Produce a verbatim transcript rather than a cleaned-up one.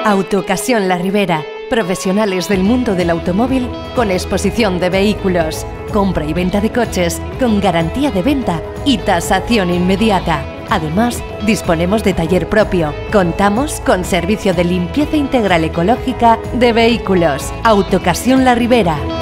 Autocasión La Ribera. Profesionales del mundo del automóvil con exposición de vehículos, compra y venta de coches con garantía de venta y tasación inmediata. Además, disponemos de taller propio. Contamos con servicio de limpieza integral ecológica de vehículos. Autocasión La Ribera.